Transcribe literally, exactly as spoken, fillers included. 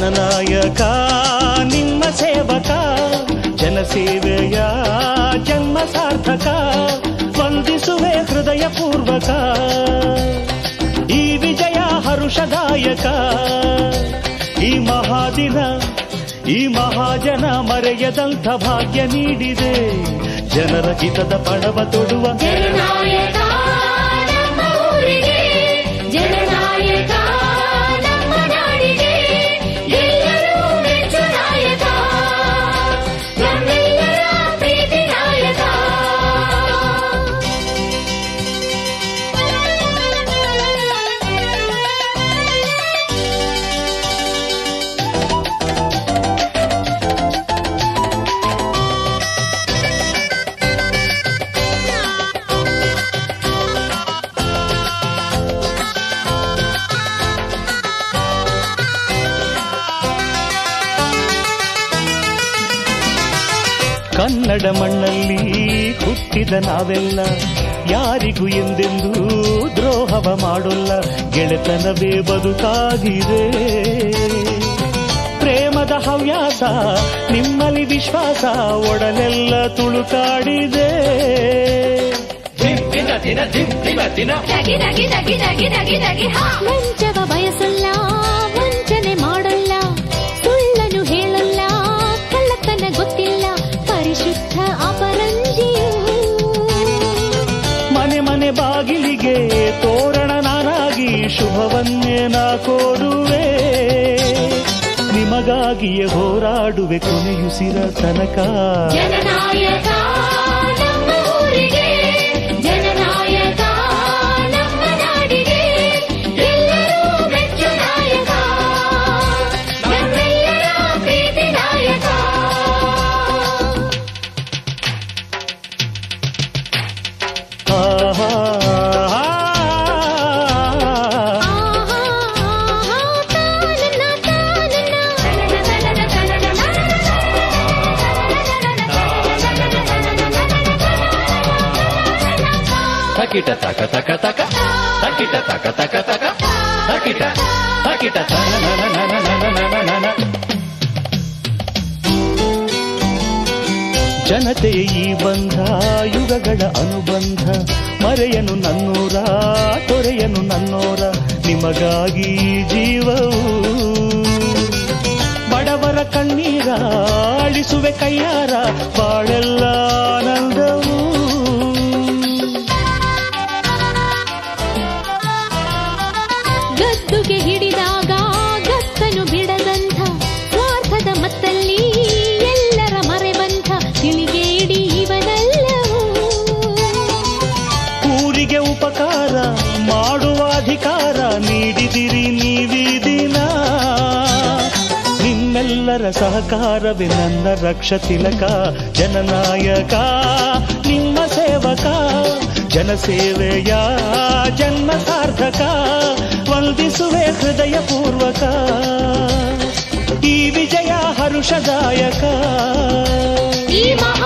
ಜನನಾಯಕ ನಿಮ್ಮ ಸೇವಕ ಜನಸೇವೆಯ ಜನ್ಮ ಸಾರ್ಥಕ ವಂದಿಸುವೆ ಹೃದಯ ಪೂರ್ವಕ ಈ ವಿಜಯ ಹರುಷದಾಯಕ ಈ ಮಹಾದಿನ ಈ ಮಹಾಜನ ಮರೆಯದಂಥ ಭಾಗ್ಯ ನೀಡಿದೆ ಜನರ ಹಿತದ ಪಣವ ತೊಡುವ ಜನನಾಯಕ ನಮ್ಮ ಊರಿಗೆ ಜನನಾಯಕ ನಮ್ಮ ನಾಡಿಗೆ ಎಲ್ಲರೂ ಮೆಚ್ಚು ನಾಯಕ ನಮ್ಮೆಲ್ಲರ ಪ್ರೀತಿ ನಾಯಕ ಕನ್ನಡ ಮಣ್ಣಲ್ಲಿ ಹುಟ್ಟಿದ ನಾವೆಲ್ಲ ಯಾರಿಗೂ ಎಂದೆಂದೂ ದ್ರೋಹವ ಮಾಡೋಲ್ಲ ಗೆಳೆತನವೇ ಬದುಕಾಗಿದೆ ಪ್ರೇಮದ ಹವ್ಯಾಸ ನಿಮ್ಮಲ್ಲಿ ವಿಶ್ವಾಸ ಒಡಲೆಲ್ಲ ತುಳುಕಾಡಿದೆ ವಂಚವ ಬಯಸಲ್ಲ ವಂಚನೆ ಮಾಡಲ್ಲ ಸುಳ್ಳನು ಹೇಳಲ್ಲ ಕಳ್ಳತನ ಗೊತ್ತಿಲ್ಲ ಪರಿಶುದ್ಧ ಅಪರಂಜಿಯು ಮನೆ ಮನೆ ಬಾಗಿಲಿಗೆ ತೋರಣ ನಾನಾಗಿ ಶುಭವನ್ನೇ ನಾ ಕೋರುವೆ ನಿಮಗಾಗಿಯೇ ಹೋರಾಡುವೆ ಕೊನೆಯುಸಿರ ತನಕ ಜನನಾಯಕ ನಮ್ಮ ಊರಿಗೆ ಜನನಾಯಕ ನಮ್ಮ ನಾಡಿಗೆ ಎಲ್ಲರೂ ಮೆಚ್ಚು ನಾಯಕ ನಮ್ಮೆಲ್ಲರ ಪ್ರೀತಿ ನಾಯಕ ಆಹಾ ತಕಿಟ ತಕ ತಕ ತಕ ತಕಿಟ ತಕ ತಕ ತಕ ತಕಿಟ ತಕಿಟ ತನ ನನ ನನ ನನ ನನ ನನ. ಜನತೆಯ ಈ ಬಂಧ ಯುಗಗಳ ಅನುಬಂಧ ಮರೆಯನು ನನ್ನೂರ ತೊರೆಯನು ನನ್ನೋರ ನಿಮಗಾಗಿ ಜೀವವು ಬಡವರ ಕಣ್ಣೀರ ಅಳಿಸುವೆ ಕೈಯಾರ ಬಾಳೆಲ್ಲ ಆನಂದವು ಗದ್ದುಗೆ ಹಿಡಿದಾಗ ಗತ್ತನು ಬಿಡದಂಥ ಸ್ವಾರ್ಥದ ಮತ್ತಲ್ಲಿ ಎಲ್ಲರ ಮರೆಬಂಧ ತಿಳಿಗೇಡಿ ಇವನೆಲ್ಲವೂ ಊರಿಗೆ ಉಪಕಾರ ಮಾಡುವ ಅಧಿಕಾರ ನೀಡಿದಿರಿ ನೀವೀ ದಿನ ನಿಮ್ಮೆಲ್ಲರ ಸಹಕಾರವೇ ನನ್ನ ರಕ್ಷ ತಿಲಕ ಜನನಾಯಕ ನಿಮ್ಮ ಸೇವಕ ಜನಸೇವೆಯ ಜನ್ಮ ಸಾರ್ಥಕ ವಂದಿಸುವೆ ಹೃದಯ ಪೂರ್ವಕ ಈ ವಿಜಯ ಹರುಷದಾಯಕ ಈ ಮಹಾ